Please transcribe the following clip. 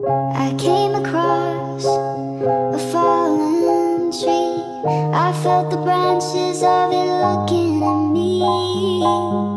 I came across a fallen tree. I felt the branches of it looking at me.